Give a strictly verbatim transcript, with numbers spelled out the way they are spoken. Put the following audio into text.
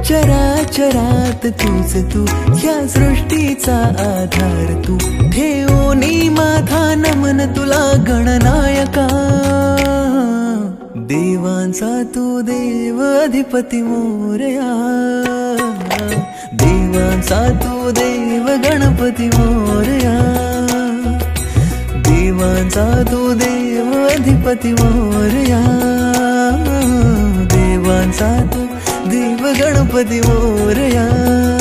चराचरात तूच तू, ह्या सृष्टीचा आधार तू, ठेवोनी माझा नमन तुला गणनायका। देवांचा तू देव अधिपती मोरया, देवांचा तू देव गणपती मोरया, देवांचा तू देव अधिपती मोरया, देवांचा तू देव गणपती मोरया।